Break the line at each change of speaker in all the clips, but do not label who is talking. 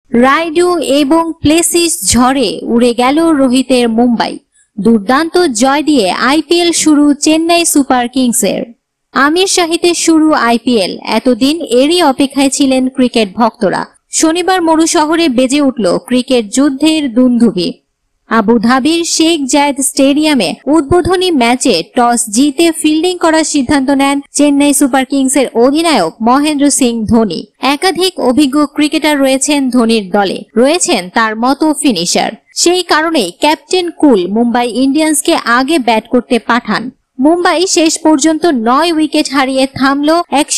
রাইডু এবং প্লেসিস ঝড়ে উড়ে গেল রোহিতের মুম্বাই। দুর্দান্ত জয় দিয়ে আইপিএল শুরু চেন্নাই সুপার কিংসের। আমির শাহিদের শুরু আইপিএল, এতদিন এরই অপেক্ষায় ছিলেন ক্রিকেট ভক্তরা। শনিবার মরু শহরে বেজে উঠল ক্রিকেট যুদ্ধের দুন্দুভি। আবুধাবির শেখ জায়েদ স্টেডিয়ামে উদ্বোধনী ম্যাচে টস জিতে ফিল্ডিং করার সিদ্ধান্ত নেন চেন্নাই সুপার কিংসের অধিনায়ক মহেন্দ্র সিং ধোনি। একাধিক অভিজ্ঞ ক্রিকেটার রয়েছেন ধোনির দলে, রয়েছেন তার মতো ফিনিশার। সেই কারণেই ক্যাপ্টেন কুল মুম্বাই ইন্ডিয়ান্সকে আগে ব্যাট করতে পাঠান। মুম্বাই শেষ পর্যন্ত 9 উইকেট হারিয়ে থামল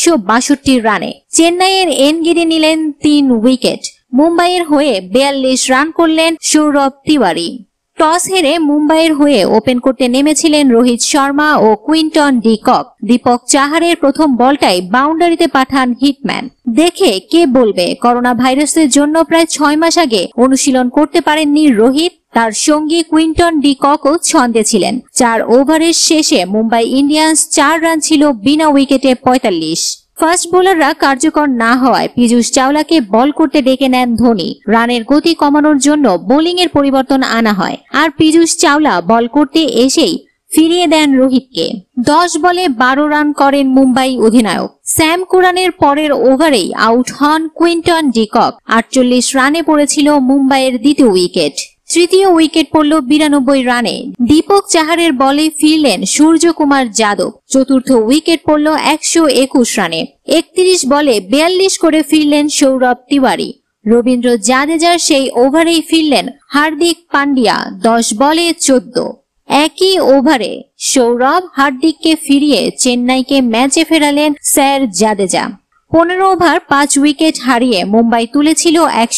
162 রানে। চেন্নাইয়ের এনগিরি নিলেন 3 উইকেট। মুম্বাইয়ের হয়ে 42 রান করলেন সৌরভ তিওয়ারি। টস হেরে মুম্বাইয়ের হয়ে ওপেন করতে নেমেছিলেন রোহিত শর্মা ও কুইন্টন ডি কক। দীপক চাহারের প্রথম বলটাই বাউন্ডারিতে পাঠান হিটম্যান। দেখে কে বলবে করোনা ভাইরাসের জন্য প্রায় 6 মাস আগে অনুশীলন করতে পারেননি রোহিত। তার সঙ্গী কুইন্টন ডি ককও ছন্দে ছিলেন। 4 ওভারের শেষে মুম্বাই ইন্ডিয়ান্স 4 রান ছিল বিনা উইকেটে 45। ফাস্ট বোলাররা কার্যকর না হওয়ায় পীযূষ চাওলাকে বল করতে ডেকে নেন ধোনি। রানের গতি কমানোর জন্য বোলিং এর পরিবর্তন আনা হয়, আর পীযূষ চাওলা বল করতে এসেই ফিরিয়ে দেন রোহিতকে। 10 বলে 12 রান করেন মুম্বাই অধিনায়ক। স্যাম কুরানের পরের ওভারেই আউট হন কুইন্টন ডি কক। 48 রানে পড়েছিল মুম্বাইয়ের দ্বিতীয় উইকেট। তৃতীয় উইকেট পড়ল 92 রানে। দীপক চাহারের বলে ফিরলেন সূর্যকুমার যাদব। চতুর্থ উইকেট পড়ল 121 রানে। 31 বলে 42 করে ফিরলেন সৌরভ তিওয়ারি। রবীন্দ্র জাদেজার সেই ওভারেই ফিরলেন হার্দিক পান্ডিয়া 10 বলে 14। একই ওভারে সৌরভ হার্দিককে ফিরিয়ে চেন্নাইকে ম্যাচে ফেরালেন স্যার জাদেজা। 15 ওভার 5 উইকেট হারিয়ে মুম্বাই তুলেছিল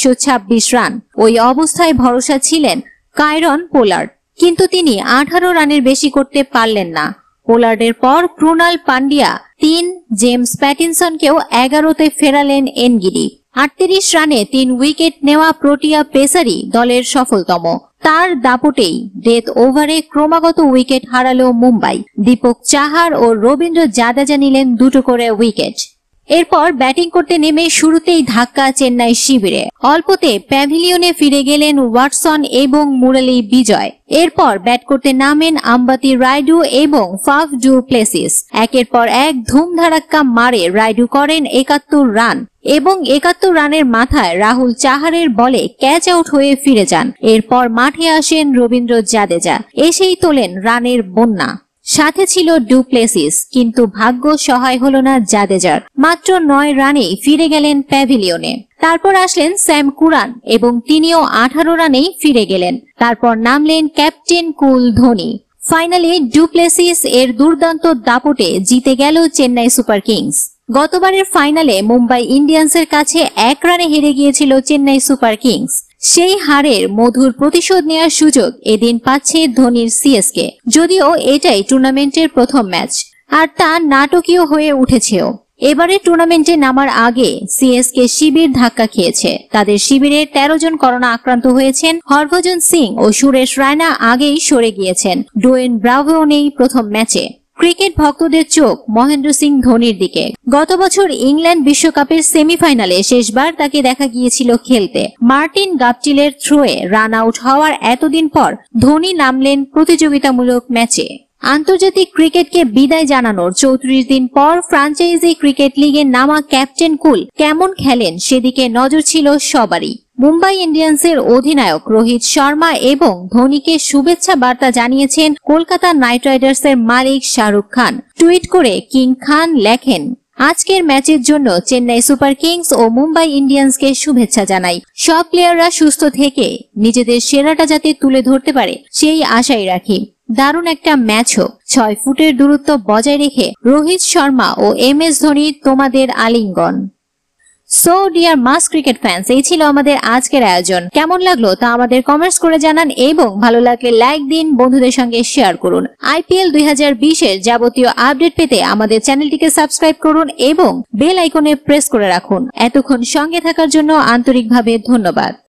126 রান। ওই অবস্থায় ভরসা ছিলেন কায়রন পোলার্ড, কিন্তু তিনি 18 রানের বেশি করতে পারলেন না। পোলার্ডের পর ক্রুনাল পান্ডিয়া 3, জেমস প্যাটিনসনকেও 11তে ফেরালেন এনগিরি। 38 রানে 3 উইকেট নেওয়া প্রোটিয়া পেসারই দলের সফলতম। তার দাপটেই ডেথ ওভারে ক্রমাগত উইকেট হারালো মুম্বাই। দীপক চাহার ও রবীন্দ্র জাদেজা নিলেন 2 করে উইকেট। এরপর ব্যাটিং করতে নেমে শুরুতেই ধাক্কা চেন্নাই শিবিরে। অল্পতে প্যাভিলিয়নে ফিরে গেলেন ওয়াটসন এবং মুরালি বিজয়। এরপর ব্যাট করতে নামেন আম্বাতি রাইডু এবং ফাফ ডু প্লেসিস। একের পর এক ধুমধারাক্কা মারে রাইডু করেন 71 রান এবং 71 রানের মাথায় রাহুল চাহারের বলে ক্যাচ আউট হয়ে ফিরে যান। এরপর মাঠে আসেন রবীন্দ্র জাদেজা, এসেই তোলেন রানের বন্যা। সাথে ছিল ডু প্লেসিস, কিন্তু ভাগ্য সহায় হলো না জাদেজার। মাত্র 9 রানেই ফিরে গেলেন প্যাভিলিয়নে। তারপর আসলেন স্যাম কুরান এবং তিনিও 18 রানেই ফিরে গেলেন। তারপর নামলেন ক্যাপ্টেন কুল ধোনি। ফাইনালে ডু প্লেসিস এর দুর্দান্ত দাপটে জিতে গেল চেন্নাই সুপার কিংস। গতবারের ফাইনালে মুম্বাই ইন্ডিয়ান্সের কাছে 1 রানে হেরে গিয়েছিল চেন্নাই সুপার কিংস। সেই হারের মধুর প্রতিশোধ নেওয়ার সুযোগ এদিন পাচ্ছে ধোনির সিএসকে। যদিও এটাই টুর্নামেন্টের প্রথম ম্যাচ, আর তা নাটকীয় হয়ে উঠেছেও। এবারে টুর্নামেন্টে নামার আগে সিএসকে শিবির ধাক্কা খেয়েছে। তাদের শিবিরে 13 জন করোনা আক্রান্ত হয়েছেন। হরভজন সিং ও সুরেশ রায়না আগেই সরে গিয়েছেন। ডোয়েন ব্রাভো নেই প্রথম ম্যাচে। ক্রিকেট ভক্তদের চোখ মহেন্দ্র সিং ধোনির দিকে। গত বছর ইংল্যান্ড বিশ্বকাপের সেমিফাইনালে শেষবার তাকে দেখা গিয়েছিল খেলতে। মার্টিন গাপটিলের থ্রোয়ে রান আউট হওয়ার এতদিন পর ধোনি নামলেন প্রতিযোগিতামূলক ম্যাচে। আন্তর্জাতিক ক্রিকেটকে বিদায় জানানোর 34 দিন পর ফ্র্যাঞ্চাইজি ক্রিকেট লিগে নামা ক্যাপ্টেন কুল কেমন খেলেন সেদিকে নজর ছিল সবারই। মুম্বাই ইন্ডিয়ান্সের অধিনায়ক রোহিত শর্মা এবং ধোনিকে শুভেচ্ছা বার্তা জানিয়েছেন কলকাতা নাইট রাইডার্সের মালিক শাহরুখ খান। টুইট করে কিং খান লেখেন, আজকের ম্যাচের জন্য চেন্নাই সুপার কিংস ও মুম্বাই ইন্ডিয়ান্সকে শুভেচ্ছা জানাই। সব প্লেয়াররা সুস্থ থেকে নিজেদের সেরাটা যাতে তুলে ধরতে পারে সেই আশাই রাখি। দারুণ একটা ম্যাচ হোক। 6 ফুটের দূরত্ব বজায় রেখে রোহিত শর্মা ও MS ধোনি তোমাদের আলিঙ্গন। সো ডিয়ার মাস ক্রিকেট ফ্যান্স, এই ছিল আমাদের আজকের আয়োজন। কেমন লাগলো তা আমাদের কমেন্টস করে জানান এবং ভালো লাগলে লাইক দিন, বন্ধুদের সঙ্গে শেয়ার করুন। IPL 2020 এর যাবতীয় আপডেট পেতে আমাদের চ্যানেলটিকে সাবস্ক্রাইব করুন এবং বেল আইকনে প্রেস করে রাখুন। এতক্ষণ সঙ্গে থাকার জন্য আন্তরিকভাবে ধন্যবাদ।